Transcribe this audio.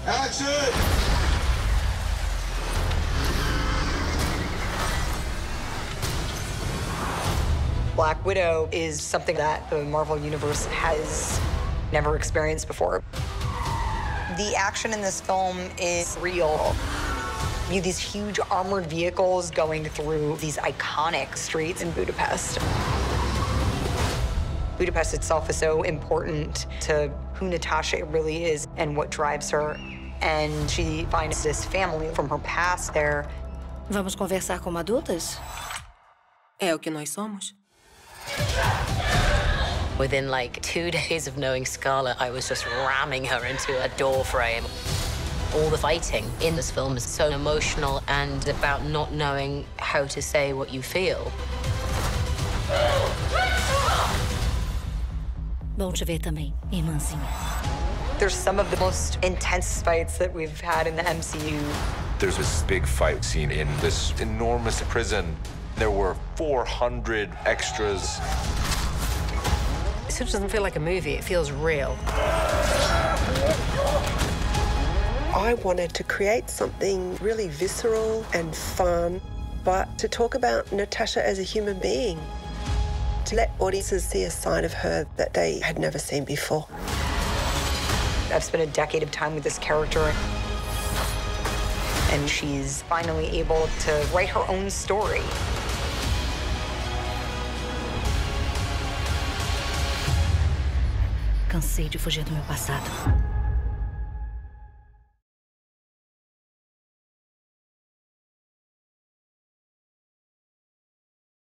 Action! Black Widow is something that the Marvel Universe has never experienced before. The action in this film is real. You have these huge armored vehicles going through these iconic streets in Budapest. Budapest itself is so important to who Natasha really is and what drives her. And she finds this family from her past there. Vamos conversar como adultas? É o que nós somos. Within like 2 days of knowing Scarlett, I was just ramming her into a door frame. All the fighting in this film is so emotional and about not knowing how to say what you feel. Bom te ver também, irmãzinha. There's some of the most intense fights that we've had in the MCU. There's this big fight scene in this enormous prison. There were 400 extras. It just doesn't feel like a movie, it feels real. I wanted to create something really visceral and fun, but to talk about Natasha as a human being, to let audiences see a side of her that they had never seen before. I've spent a decade of time with this character, and she's finally able to write her own story. Cansei de fugir do meu passado.